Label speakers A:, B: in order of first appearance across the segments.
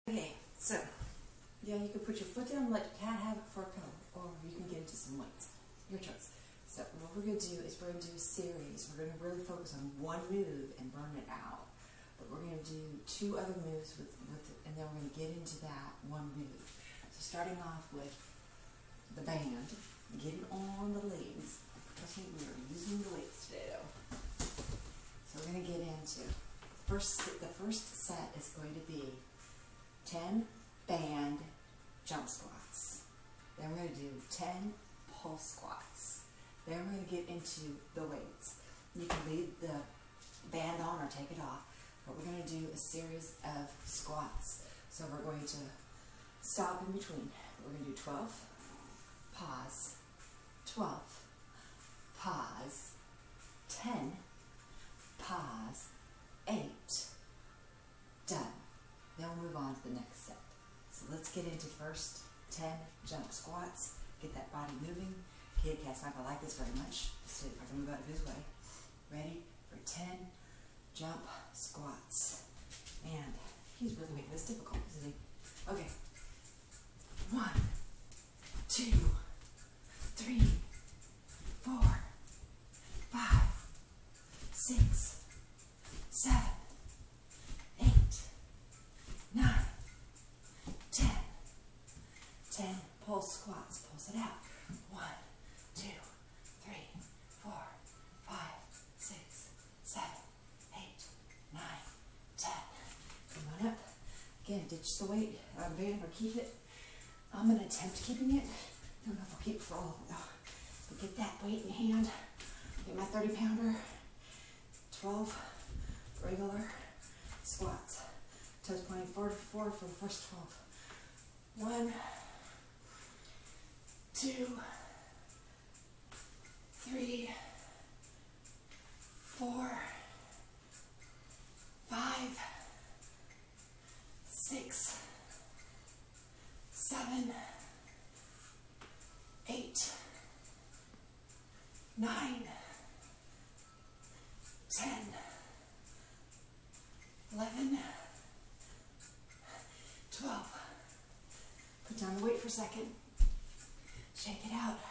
A: Okay, so yeah, you can put your foot down and let your cat have it for a pillow, or you can get into some weights. Your choice. So what we're going to do is we're going to do a series. We're going to really focus on one move and burn it out. But we're going to do two other moves with and then we're going to get into that one move. So starting off with the band, getting on the legs. Trust me, we are using the weights today though. So we're going to get into the first set is going to be 10 band jump squats. Then we're going to do 10 pulse squats. Then we're going to get into the weights. You can leave the band on or take it off, but we're going to do a series of squats. So we're going to stop in between. We're going to do 12, pause, 12, pause, 10, pause, 8, done. Then we'll move on to the next set. So let's get into first 10 jump squats. Get that body moving. Kitty cat's not going to like this very much, so I can move out of his way. Ready for 10 jump squats. And he's really making this difficult, isn't he? Okay. 1, 2, 3, 4, 5, 6, 7, 8, 9, 10. 10 pulse squats. Pulse it out. 1, 2, 3, 4, 5, 6, 7, 8, 9, 10. Come on up. Again, ditch the weight band or keep it. I'm going to attempt keeping it. Don't know if I'll keep it for all of it though. But get that weight in hand. Get my 30-pounder. 12 regular squats. Toes pointing forward for the first 12. 1, 2, 3, 4, 5, 6, 7, 8, 9, 10, 11, 12. Put down the weight for a second. Shake it out.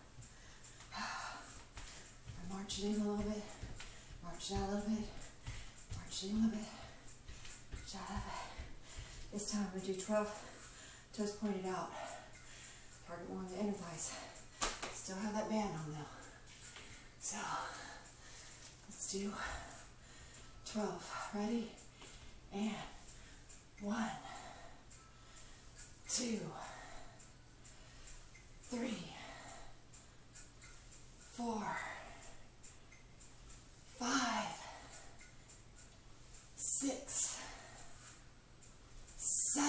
A: March it in a little bit. March it out a little bit. March it in a little bit. March it out a little bit. This time we're going to do 12 toes pointed out. Target more on the inner thighs. Still have that band on though. So let's do 12. Ready? And 1, 2, 3, 4, 5, 6, 7,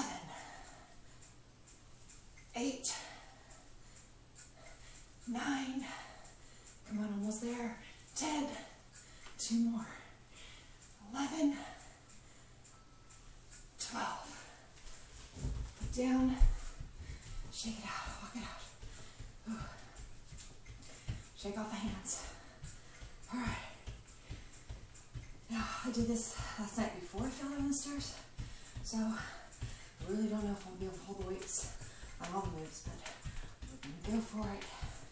A: 8, 9, come on, almost there, 10, 2 more, 11, 12, put down, shake it out, walk it out, ooh. Shake off the hands, all right. Now, I did this last night before I fell down the stairs, so I really don't know if I'll be able to hold the weights on all the moves, but we're going to go for it.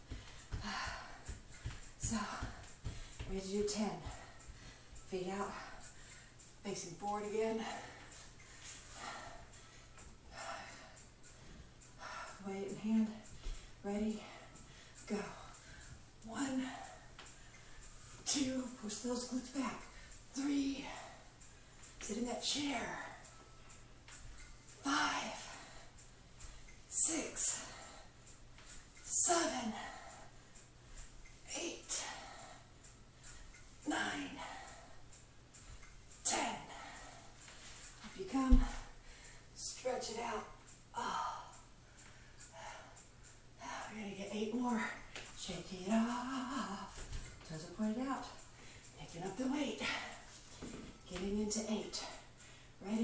A: So, we're going to do 10. Feet out, facing forward again. Weight in hand, ready, go. 1, 2, push those glutes back. 3, sit in that chair. 5, 6, 7, 8, 9, 10. Up you come. Stretch it out. Oh. We're going to get 8 more. Shake it off. Toes are pointed out. Picking up the weight. Getting into 8. Ready?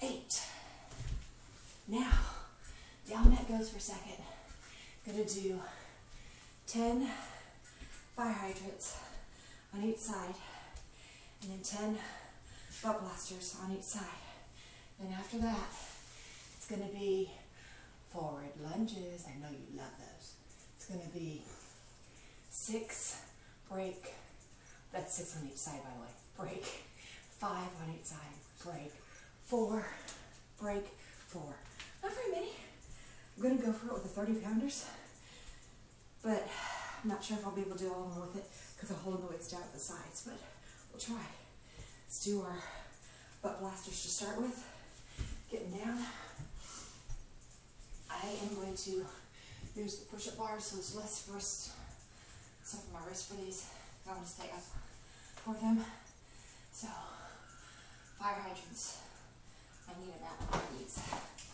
A: 8. Now, down that goes for a second. Gonna do 10 fire hydrants on each side, and then 10 butt blasters on each side. Then after that, it's gonna be forward lunges. I know you love those. It's gonna be 6 break. That's 6 on each side, by the way. Break. 5 on each side. Break. 4. Break. 4. Not very many. I'm going to go for it with the 30 pounders, but I'm not sure if I'll be able to do all of them with it because I'm holding the weights down at the sides, but we'll try. Let's do our butt blasters to start with. Getting down. I am going to use the push-up bars, so it's less first stuff on my wrist for these. I want to stay up for them. So, fire hydrants. I need about one of these.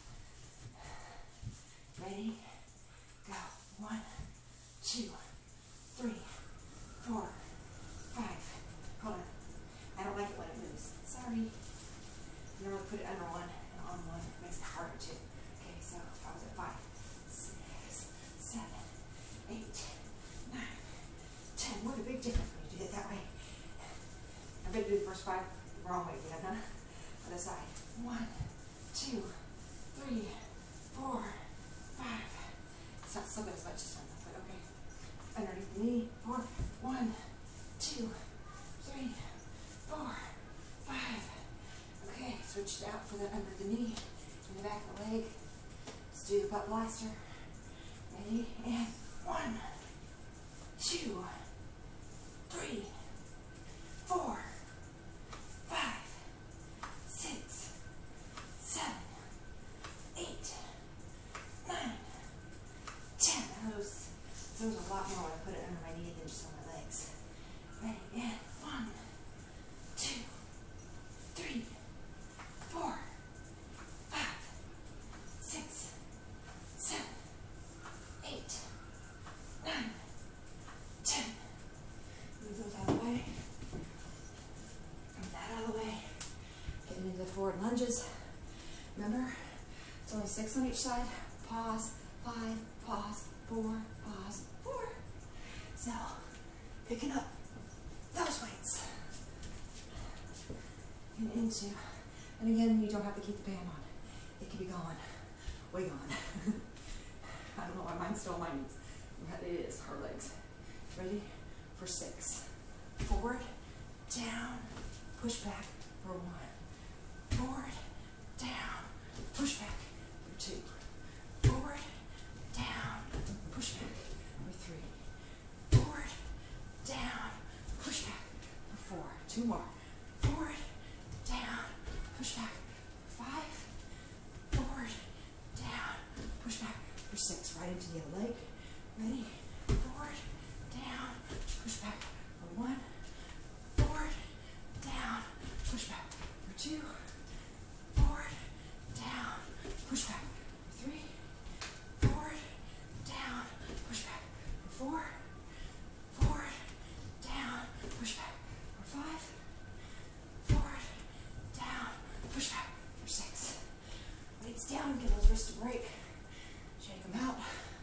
A: Ready? Go. 1, 2, 3, 4, 5. Hold on. I don't like it when it moves. Sorry. Normally put it under one and on one. It makes it harder too. Okay, so if I was at 5, 6, 7, 8, 9, 10. What a big difference when you do it that way. I bet you do the first 5 the wrong way again, huh? Other side. 1, 2, 3, 4, 5. It's not slipping as much as one, but okay. Underneath the knee. 4, 1, 2, 3, 4, 5. Okay, switch it out for the under the knee and the back of the leg. Let's do the butt blaster. Ready? And 1, 2, 3, 4, 5, 6, 7, 8, 9, 10. Those are a lot more when I put it under my knee than just on my legs. Ready? And 1, 2, 3, 4, 5, 6, 7, 8, 9, 10. Move those out of the way. Move that out of the way. Getting into the forward lunges. Remember, it's only 6 on each side. Pause, 5, pause, 4, pause, 4. So, picking up those weights. And into, and again, you don't have to keep the band on. It can be gone, way gone. I don't know why mine's still on my knees, but it is our legs. Ready? For 6. Forward, down, push back for 1. Forward, down, push back for 2. Forward, down, push back for 3. Forward, down, push back for 4. 2 more. Forward, down, push back for 5. Forward, down, push back for 6. Right into the other leg. Ready? Forward, down, push back for 1. Forward, down, push back for 2. Forward, down, push back for 3. Forward, down, push back for 4. Forward, down, push back for 5. Forward, down, push back for 6. Weights down, get those wrists to break. Shake them out.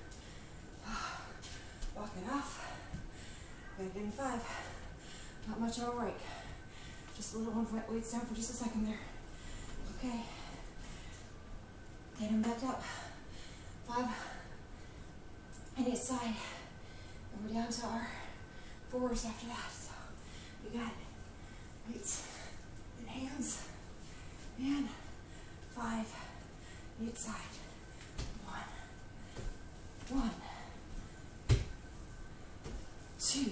A: Walk it off. Gotta get in 5. Not much of a break. Just a little one, weights down for just a second there. Okay. Get them back up. 5 on each side. And we're down to our 4s after that. So you got it. Weights and hands. And 5 each side. 1, 2,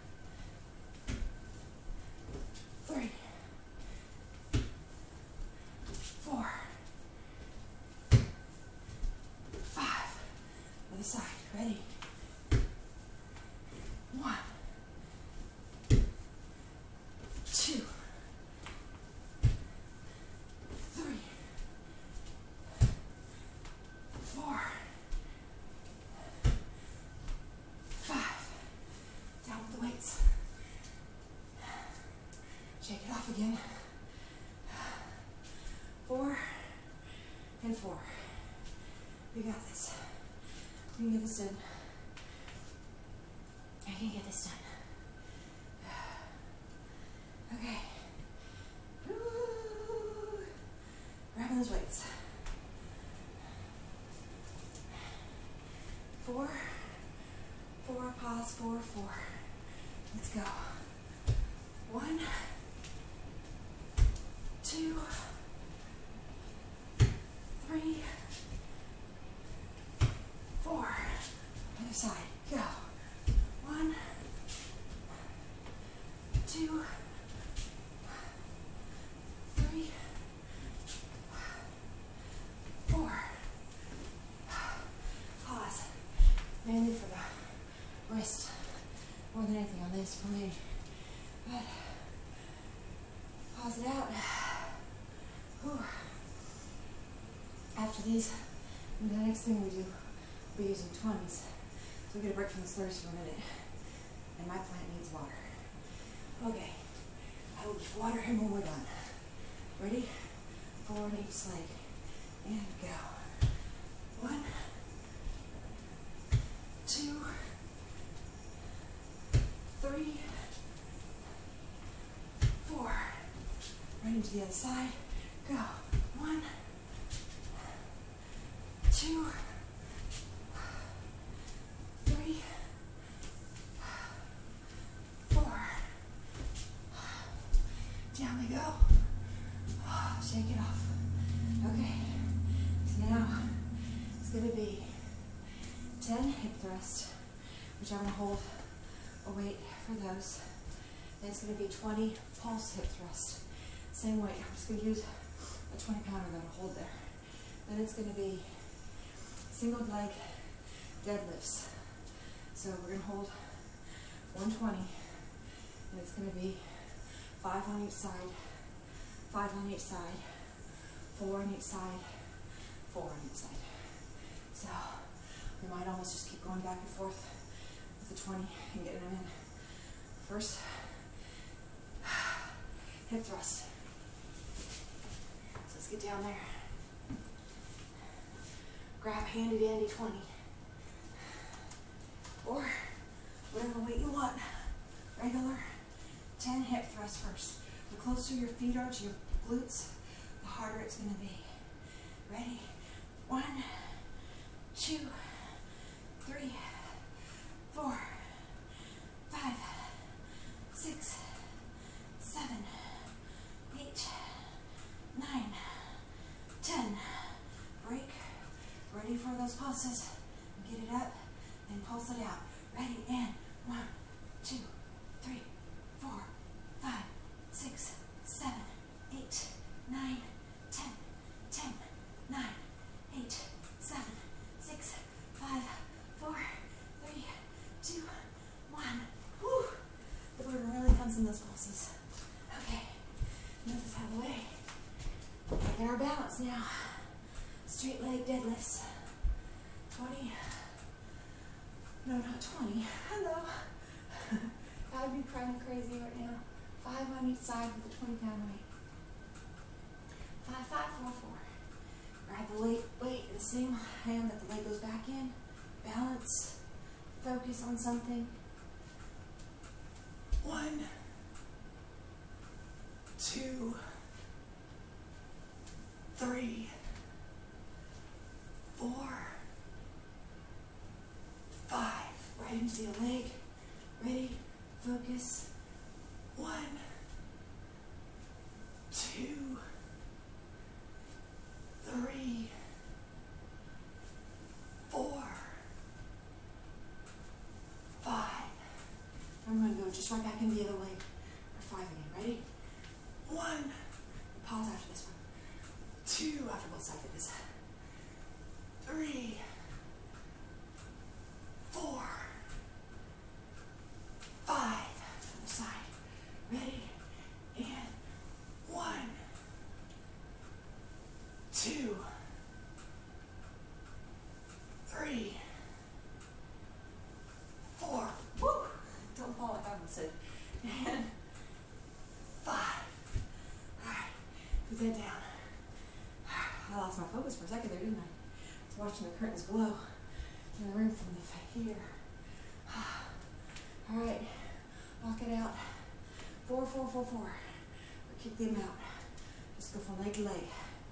A: 3, 4, 5. Other side. Ready? 1, 2, 3, 4, 5. Down with the weights. Shake it off again. 4, and 4. We got this. We can get this done. I can get this done. Okay. Woo. Grabbing those weights. 4, 4, pause, 4, 4. Let's go. 1, 2, 3, 4. Other side. Go. 1, 2, 3, 4. Pause. Mainly for the wrist. More than anything on this for me. But pause it out. Whew. After these, the next thing we do, we're using 20s. So we get a break from the slurs for a minute. And my plant needs water. Okay. I will give water him when we're done. Ready? 4 on each leg. And go. 1, 2, 3, 4. Right into the other side. Go. 1, 2, 3, 4. Down we go. Shake it off. Okay. So now it's going to be 10 hip thrusts, which I'm going to hold a weight for those. Then it's going to be 20 pulse hip thrusts. Same weight. I'm just going to use a 20-pounder that I'll hold there. Then it's going to be single leg deadlifts. So we're going to hold 120, and it's going to be 5 on each side, 5 on each side, 4 on each side, 4 on each side. So we might almost just keep going back and forth with the 20 and getting them in. First, hip thrust. So let's get down there. Grab handy dandy 20. Or whatever weight you want. Regular 10 hip thrusts first. The closer your feet are to your glutes, the harder it's going to be. Ready? 1, 2, 3, 4, 5, 6, 7, 8, 9, 10. Break. Ready for those pulses. Get it up and pulse it out. Ready? And 1, 2, 3, 4, 5, 6, 7, 8, 9, 10, 10, 9, 8, 7, 6, 5, 4, 3, 2, 1. Whew. The burden really comes in those pulses. Okay. This is out of the way. Get our balance now. Straight leg deadlifts. 20. No, not 20. Hello. I'd be crying crazy right now. 5 on each side with a 20-pound weight. 5, 5, 4, 4. Grab the weight in the same hand that the leg goes back in. Balance. Focus on something. 1, 2, 3, 4, 5. Right into the leg. Ready? Focus. 1, 2, 3, 4, 5. I'm going to go just right back into the other leg for 5 again. Ready? 1. Pause after this one. 2 after both sides of this. 3, 4, 5. Other side. Ready? And 1, 2, 3, 4. Woo! Don't fall like I almost said. And 5. Alright, put that down. I lost my focus for a second there, didn't I? I was watching the curtains glow in the room from the here. All right, lock it out. 4, 4, 4, 4. Or kick them out. Just go from leg to leg.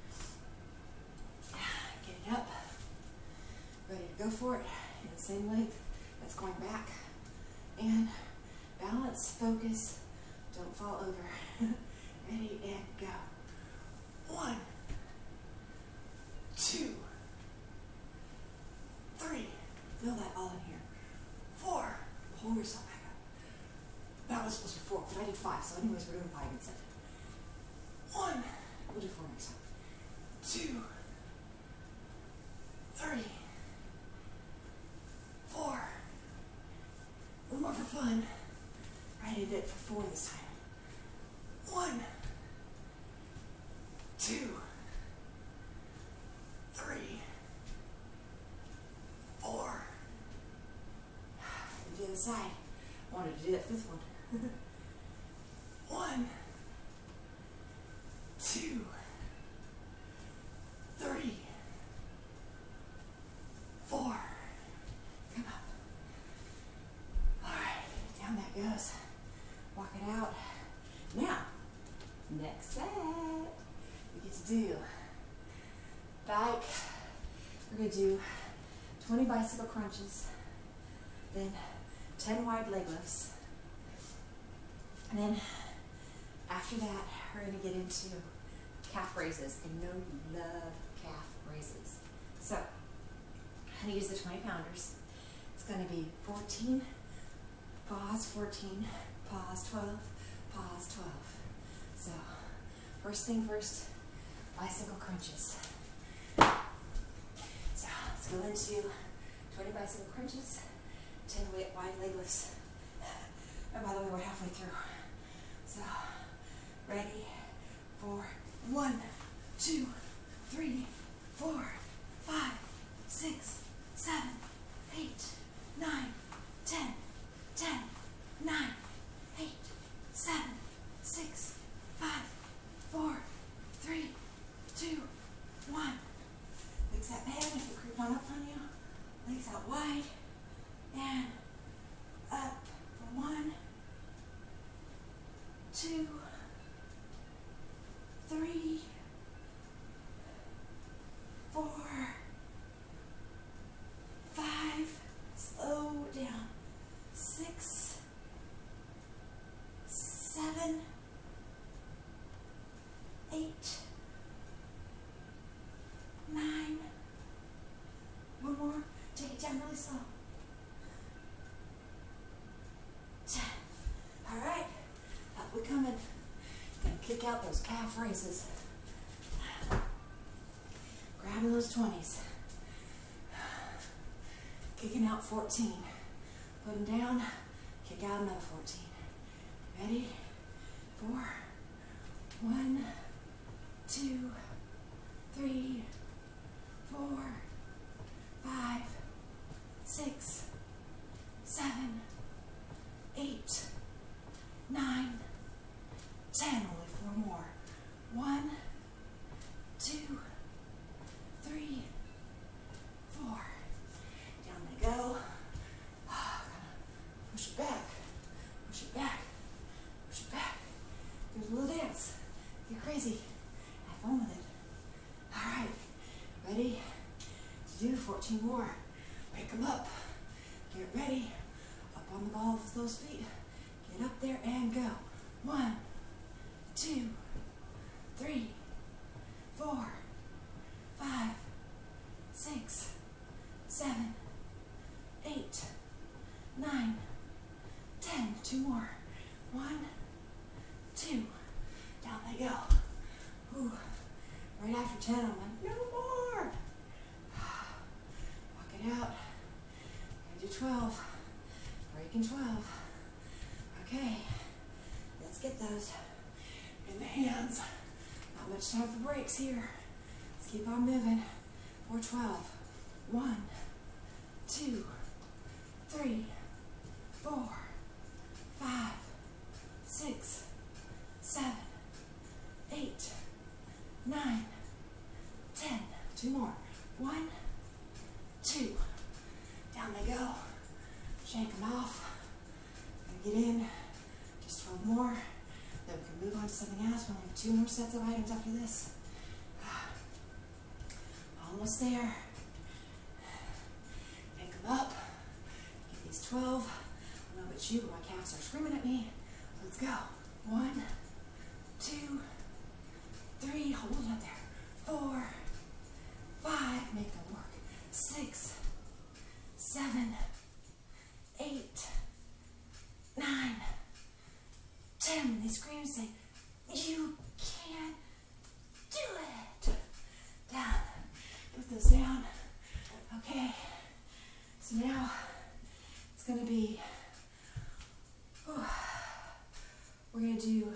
A: Get it up. Ready to go for it. In the same leg that's going back. And balance, focus, don't fall over. Ready and go. 1, 2, 3. Feel that all in here. 4. Pull yourself back up. That was supposed to be 4, but I did 5, so anyways, we're doing 5 instead. 1. We'll do 4 next time. 2, 3, 4. One more for fun. I did it for 4 this time. 1, 2, 3, 4. And the other side. I wanted to do that 5th one. 1, 2, 3, 4. Come up. All right, down that goes. Walk it out. Now, next set, we get to do bike. We're going to do 20 bicycle crunches, then 10 wide leg lifts, and then after that, we're going to get into calf raises. And know you love calf raises. So, I'm going to use the 20 pounders. It's going to be 14, pause 14, pause 12, pause 12. So, first thing first, bicycle crunches. So, let's go into 20 bicycle crunches, 10 wide leg lifts. And by the way, we're halfway through. So, ready for 1, 2, 3, 4, 5, 6, 7, 8, 9, 10, 10, 9, 8, 7, 6, 5, 4, 3, 2, 1. Fix that band if it creeped on up on you. Legs out wide and up for 1, 2, 3, 4, 5, slow down, 6, 7, 8, 9, one more, take it down really slow, 10, all right, up we coming, gonna kick out those calf raises, grabbing those 20s, kicking out 14, put them down, kick out another 14, ready, 4, 1, 2, 3, 4, 5, 6, 7, 8, 9, 10, only 4 more, 1, 2, 3, 4, down they go, push it back, push it back, push it back, do a little dance, get crazy, have fun with it, all right, ready to do 14 more, pick them up, get ready, up on the ball with those feet, get up there and go, 1, 2, 3, 4, 5, 6, 7, 8, 9, 10, 2 more, 1, 2, down they go, ooh. Right after 10, I'm like, no more. Walk it out. I do 12. Breaking 12. Okay, let's get those in the hands. Not much time for breaks here. Let's keep on moving. For 12. 1, 2, 3, 4, 5, 6, 7, 8, 9, 10. 2 more. 1, 2. Down they go. Shake them off. Get in. Just 12 more. Then we can move on to something else. We only have 2 more sets of items after this. Almost there. Pick them up. Get these 12. I don't know about you, but my calves are screaming at me. Let's go. 1, 2, 3. Hold it up there. 4, 5. Make them work. 6, 7, 8, 9, 10. When they scream, say, you can do it. Down. Put those down. Okay. So now it's going to be, we're going to do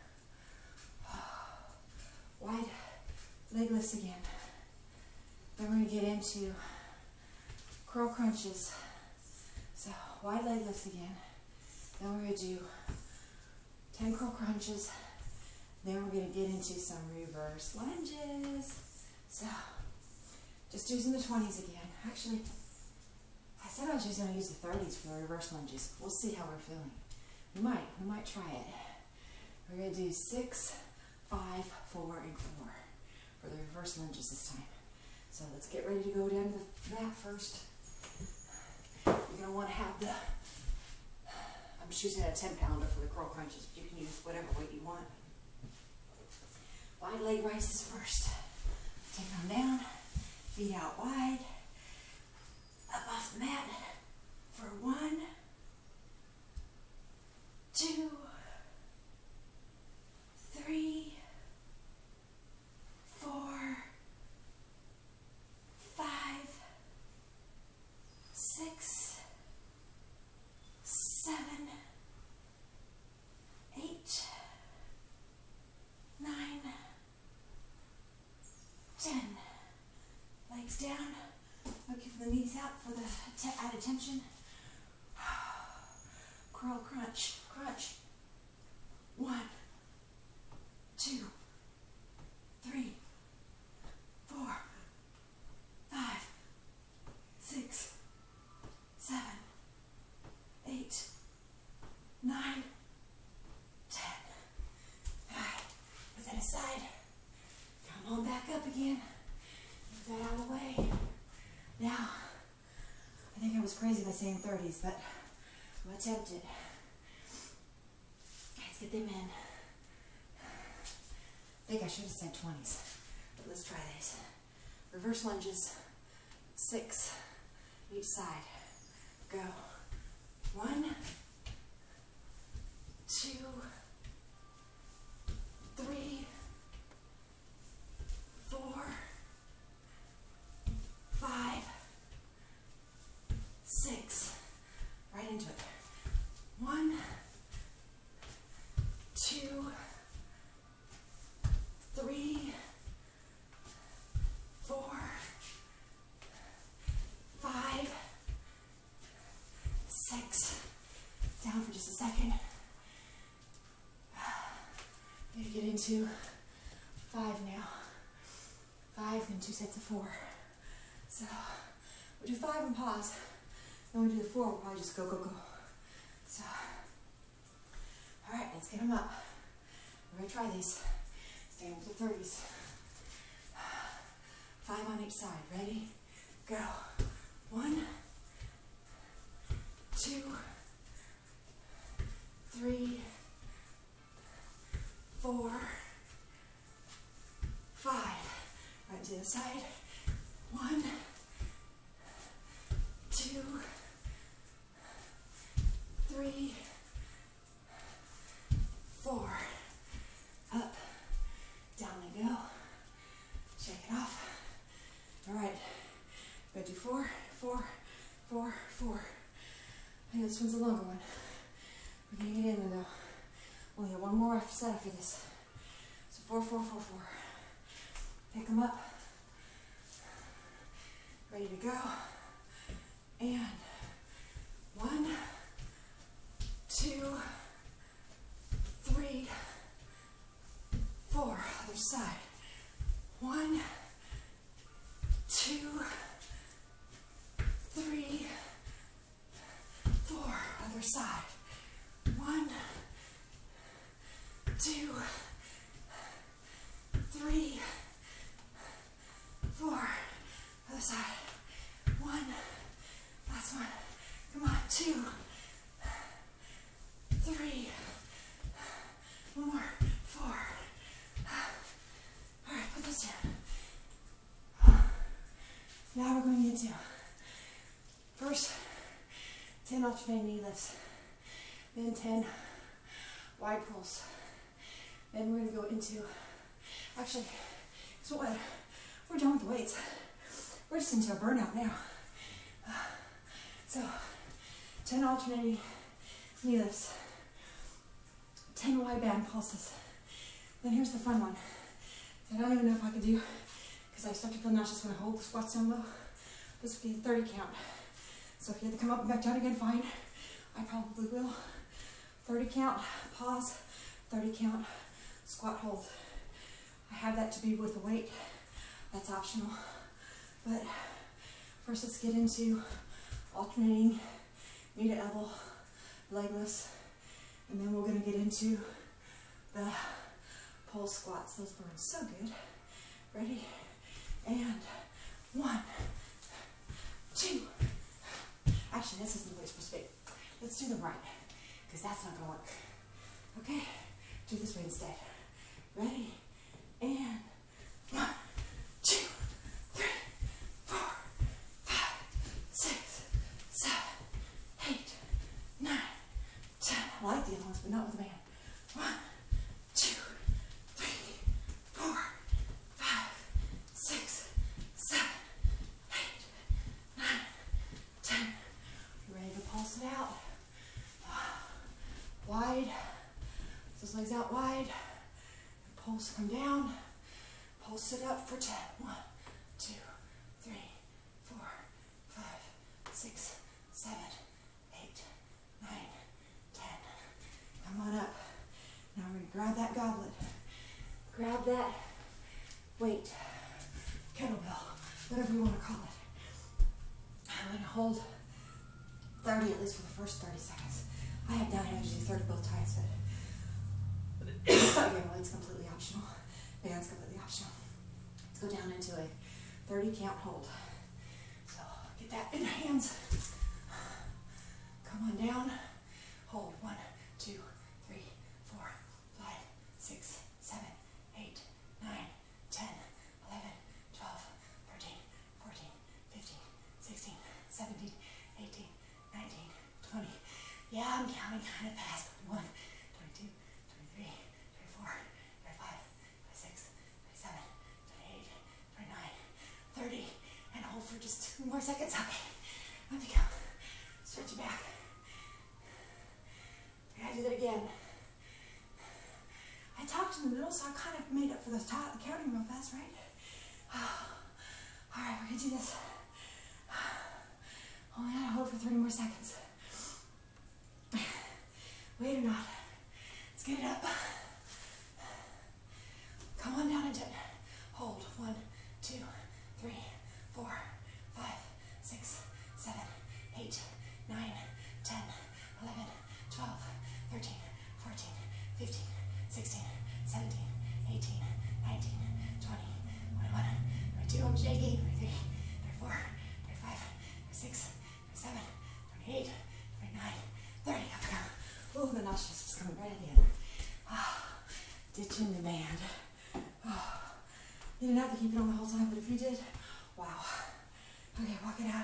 A: wide leg lifts again. Then we're going to get into curl crunches. So wide leg lifts again. Then we're going to do 10 curl crunches. Then we're going to get into some reverse lunges. So just using the 20s again. Actually, I said I was just going to use the 30s for the reverse lunges. We'll see how we're feeling. We might try it. We're going to do 6, 5, 4, and 4 for the reverse lunges this time. So let's get ready to go down to that first. You're going to want to have the, I'm just using a 10-pounder for the curl crunches. You can use whatever weight you want. Wide leg raises first. Take them down, feet out wide, up off the mat for 1, 2, 3, 4, 5, 6, 7, 8, 9, 10. Legs down. I'll keep the knees out for the added tension. Curl crunch. Crunch. 1, 2, 3, 4, 5, 6, 7, 8, 9, 10. Alright, put that aside. Come on back up again. Move that out of the way. Now, I think I was crazy by saying 30s, but I'm attempted. Let's get them in. I think I should have said 20s, but let's try these. Reverse lunges, 6 each side. Go. 1, 2, 3, 4, 5, 6. Right into it. 1, 2, 3, 4, 5, 6. Down for just a second. I'm going to get into 5 now. 5 and 2 sets of 4. So we'll do 5 and pause. Then we do the 4, we'll probably just go, go, go. So, all right, let's get them up. We're going to try these. Stand with the 30s. 5 on each side. Ready? Go. 1, 2, 3, 4, 5. Right to the side. 1, 2, 3, 4. Up, down they go. Shake it off. All right, we're gonna do 4, 4, 4, 4. I know this one's a longer one. We're gonna get in though. Only have one more set after this. So 4, 4, 4, 4. Pick them up. Ready to go. And 1, 2, 3, 4. Other side. 1, Other side. 1. Last one. Come on. 2. 3. One more. 4. All right, put this down. Now we're going into first 10 alternating knee lifts, then 10 wide pulls. Then we're going to go into, actually, so what? We're done with the weights. We're just into a burnout now. So, 10 alternating knee lifts, 10 wide band pulses. Then here's the fun one. I don't even know if I could do, because I start to feel nauseous when I hold the squats down low. This would be a 30 count. So if you have to come up and back down again, fine. I probably will. 30 count, pause, 30 count, squat hold. I have that to be with the weight. That's optional. But first let's get into alternating knee to elbow, legless. And then we're gonna get into the pole squats. Those burn so good. Ready? And 1, 2. Actually, this isn't the way it's supposed to be. Let's do the right, because that's not gonna work. Okay? Do this way instead. Ready? And 1, 2, 3, 4, 5, 6, 7, 8, 9, 10. I like the other ones, but not with the band. 1, 2, 3, 4, 5, 6, 7, 8, 9, 10. You ready to pulse it out? Wide. Those legs out wide. Pulse, come down. Pulse it up for 10. 1, 2, 3, 4, 5, 6, 7, 8, 9, 10. Come on up. Now we're going to grab that goblet. Grab that weight, kettlebell, whatever you want to call it. I'm going to hold 30 at least for the first 30 seconds. I have down here to do 30 both times, but again, weight's completely optional. Band's completely optional. Let's go down into a 30 count hold. So get that in the hands. Come on down. Hold. 1, 2, 3, 4, 5, 6, 7, 8, 9, 10, 11, 12, 13, 14, 15, 16, 17, 18, 19, 20. Yeah, I'm counting kind of fast. 21, 22, 23, 24, 25, 26, 27, 28, 29, 30. And hold for just 2 more seconds. Okay. Let me go. Stretch it back. I gotta do that again. I talked in the middle, so I kind of made up for the counting real fast, right? All right, we're gonna do this. Only gotta hold for 30 more seconds. Wait or not. Let's get it up. Come on down into it. Hold. 1, 2, 3, 4, 5, 6, 7, 8, 9, 10, 11, 12, 13, 14, 15, 16, 17, 18, 19, 20, 21, 22, I'm shaking, 23, 24, 25, 26, 27, 28, 29, 30, up we go. Oh, the nauseous is coming right at the end. Ditching the band. You didn't have to keep it on the whole time, but if you did, wow. Okay, walk it out.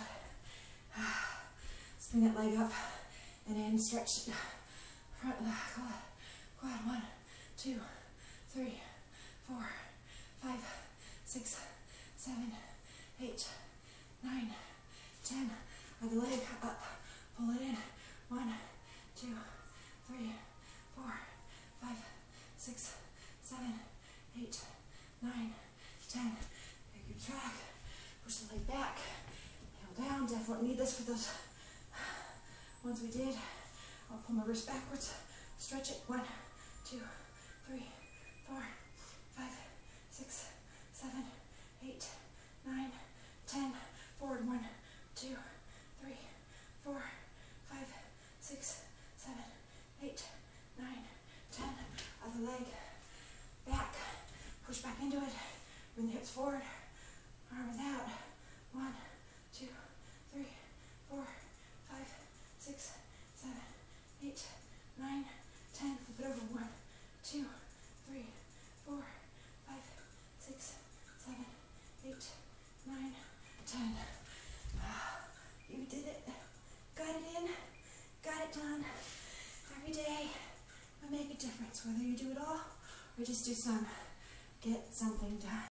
A: Spin that leg up and in, stretch it. Front, quad, 1, 2, 3, 4, 5, 6, 7, 8, 9, 10. Other leg up, pull it in. 1, 2, 3, 4, 5, 6, 7, 8, 9, 10. Take your track. Push the leg back. Heel down. Definitely need this for those ones we did. I'll pull my wrist backwards. Stretch it. 1, 2, 3, 4, 5, 6, 7, 8, 9, 10. Forward. 1, 2, 3, 4, 5, 6, 7, 8, 9, 10. Other leg back. Push back into it. Bring the hips forward. Arms out. 1, 2, 3, 4, 5, 6, 7, 8, 9, 10. Flip it over. 1, 2, 3, 4, 5, 6, 7, 8, 9, 10. You did it. Got it in. Got it done. Every day will make a difference. Whether you do it all or just do some. Get something done.